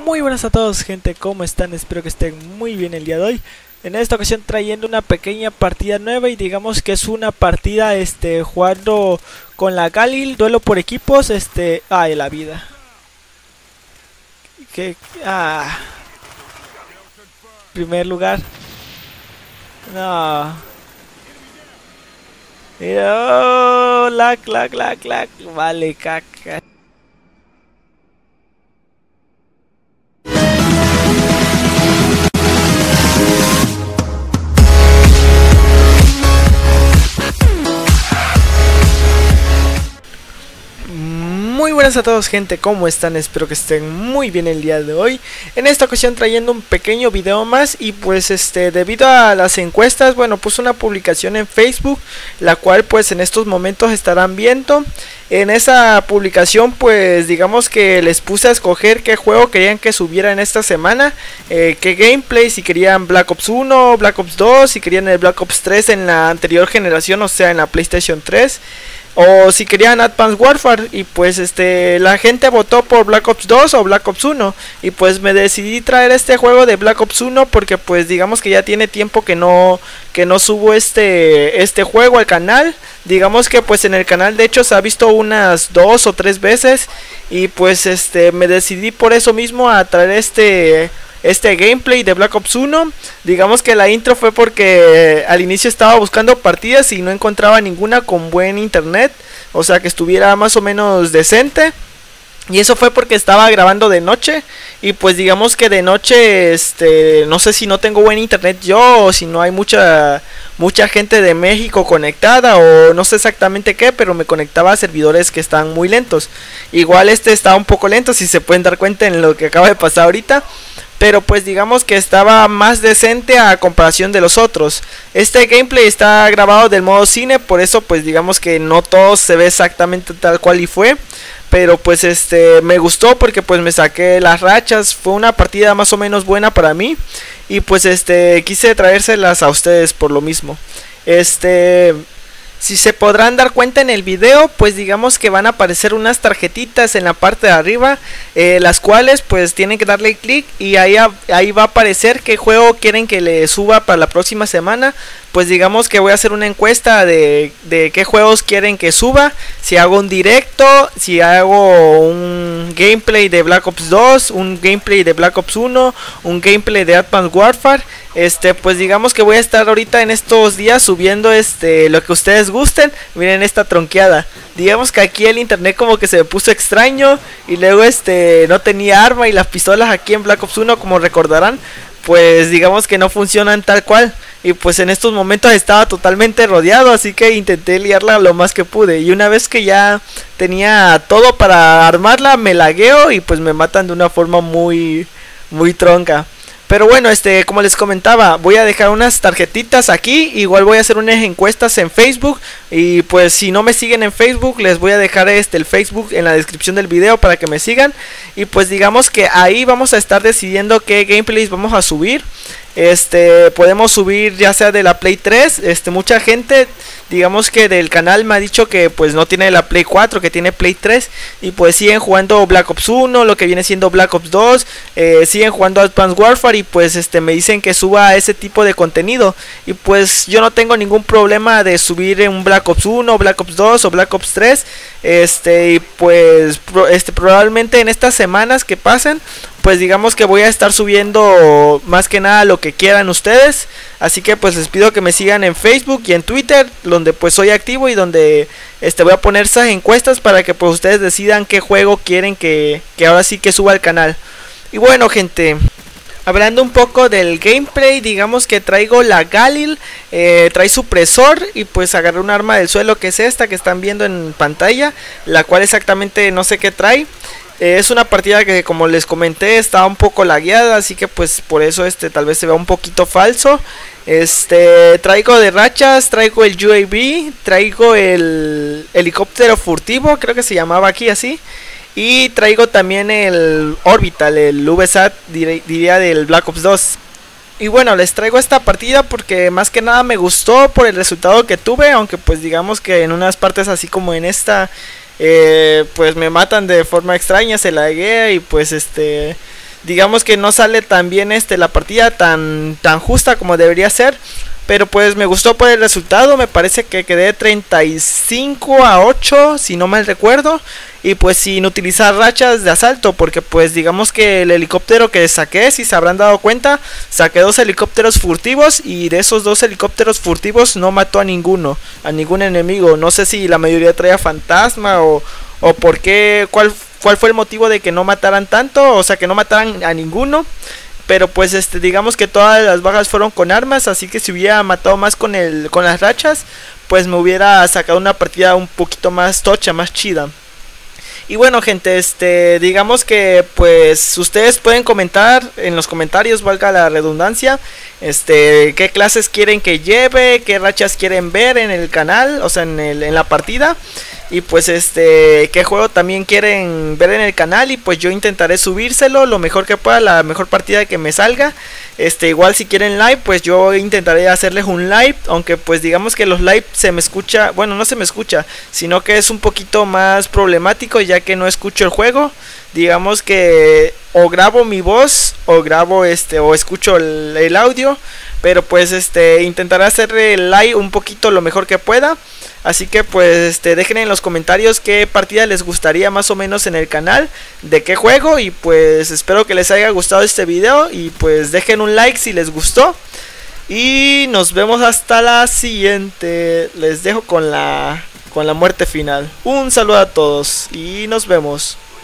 Muy buenas a todos, gente, ¿cómo están? Espero que estén muy bien el día de hoy. En esta ocasión trayendo una pequeña partida nueva y digamos que es una partida jugando con la Galil, duelo por equipos, ay, la vida. Primer lugar. No. Mira, lag. Vale, caca. Muy buenas a todos, gente, ¿cómo están? Espero que estén muy bien el día de hoy. En esta ocasión trayendo un pequeño video más y pues debido a las encuestas, bueno, puse una publicación en Facebook, la cual pues en estos momentos estarán viendo. En esa publicación pues digamos que les puse a escoger qué juego querían que subiera en esta semana, qué gameplay, si querían Black Ops 1, Black Ops 2, si querían el Black Ops 3 en la anterior generación, o sea en la PlayStation 3. O si querían Advanced Warfare. Y pues la gente votó por Black Ops 2 o Black Ops 1. Y pues me decidí traer este juego de Black Ops 1 porque pues digamos que ya tiene tiempo que no subo este juego al canal. Digamos que pues en el canal de hecho se ha visto unas 2 o 3 veces. Y pues me decidí por eso mismo a traer este gameplay de Black Ops 1. Digamos que la intro fue porque al inicio estaba buscando partidas y no encontraba ninguna con buen internet, o sea que estuviera más o menos decente. Y eso fue porque estaba grabando de noche. Y pues digamos que de noche no sé si no tengo buen internet yo, o si no hay mucha gente de México conectada, o no sé exactamente qué, pero me conectaba a servidores que están muy lentos. Igual estaba un poco lento, si se pueden dar cuenta en lo que acaba de pasar ahorita. Pero pues digamos que estaba más decente a comparación de los otros. Este gameplay está grabado del modo cine, por eso pues digamos que no todo se ve exactamente tal cual y fue. Pero pues me gustó porque pues me saqué las rachas, fue una partida más o menos buena para mí. Y pues quise traérselas a ustedes por lo mismo. Si se podrán dar cuenta en el video, pues digamos que van a aparecer unas tarjetitas en la parte de arriba, las cuales pues tienen que darle clic y ahí va a aparecer qué juego quieren que le suba para la próxima semana. Pues digamos que voy a hacer una encuesta de qué juegos quieren que suba, si hago un directo, si hago un gameplay de Black Ops 2, un gameplay de Black Ops 1, un gameplay de Advanced Warfare. Pues digamos que voy a estar ahorita en estos días subiendo lo que ustedes gusten. Miren esta tronqueada. Digamos que aquí el internet como que se me puso extraño y luego no tenía arma, y las pistolas aquí en Black Ops 1, como recordarán, pues digamos que no funcionan tal cual. Y pues en estos momentos estaba totalmente rodeado, así que intenté liarla lo más que pude. Y una vez que ya tenía todo para armarla, me lagueo y pues me matan de una forma muy tronca. Pero bueno, como les comentaba, voy a dejar unas tarjetitas aquí. Igual voy a hacer unas encuestas en Facebook. Y pues si no me siguen en Facebook, les voy a dejar el Facebook en la descripción del video para que me sigan. Y pues digamos que ahí vamos a estar decidiendo qué gameplays vamos a subir. Podemos subir ya sea de la Play 3. Mucha gente, digamos que del canal, me ha dicho que pues no tiene la Play 4, que tiene Play 3. Y pues siguen jugando Black Ops 1, lo que viene siendo Black Ops 2, siguen jugando Advanced Warfare. Y pues me dicen que suba ese tipo de contenido. Y pues yo no tengo ningún problema de subir un Black Ops 1, Black Ops 2 o Black Ops 3. Y pues probablemente en estas semanas que pasen, pues digamos que voy a estar subiendo más que nada lo que quieran ustedes. Así que pues les pido que me sigan en Facebook y en Twitter, donde pues soy activo y donde voy a poner esas encuestas para que pues ustedes decidan qué juego quieren que ahora sí que suba al canal. Y bueno, gente, hablando un poco del gameplay, digamos que traigo la Galil, trae supresor y pues agarré un arma del suelo que es esta que están viendo en pantalla, la cual exactamente no sé qué trae. Es una partida que, como les comenté, está un poco lagueada, así que pues por eso tal vez se vea un poquito falso. Traigo de rachas, traigo el UAV, traigo el helicóptero furtivo, creo que se llamaba aquí así. Y traigo también el Orbital, el VSAT, diría del Black Ops 2. Y bueno, les traigo esta partida porque más que nada me gustó por el resultado que tuve. Aunque pues digamos que en unas partes así como en esta pues me matan de forma extraña, se laguea y pues digamos que no sale tan bien la partida tan justa como debería ser. Pero pues me gustó por el resultado, me parece que quedé 35-8 si no mal recuerdo. Y pues sin utilizar rachas de asalto, porque pues digamos que el helicóptero que saqué, si se habrán dado cuenta, saqué 2 helicópteros furtivos. Y de esos 2 helicópteros furtivos no mató a ningún enemigo. No sé si la mayoría traía fantasma o por qué, cuál fue el motivo de que no mataran tanto, o sea que no mataran a ninguno. Pero pues digamos que todas las bajas fueron con armas, así que si hubiera matado más con las rachas, pues me hubiera sacado una partida un poquito más tocha, más chida. Y bueno, gente, digamos que pues ustedes pueden comentar en los comentarios, valga la redundancia, qué clases quieren que lleve, qué rachas quieren ver en el canal, o sea, en la partida. Y pues qué juego también quieren ver en el canal, y pues yo intentaré subírselo lo mejor que pueda, la mejor partida que me salga. Igual si quieren live, pues yo intentaré hacerles un live, aunque pues digamos que los live se me escucha, bueno, no se me escucha, sino que es un poquito más problemático ya que no escucho el juego. Digamos que o grabo mi voz o grabo o escucho el audio, pero pues intentaré hacer el live un poquito lo mejor que pueda. Así que pues dejen en los comentarios qué partida les gustaría más o menos en el canal, de qué juego, y pues espero que les haya gustado este video y pues dejen un like si les gustó. Y nos vemos hasta la siguiente. Les dejo con la muerte final. Un saludo a todos y nos vemos.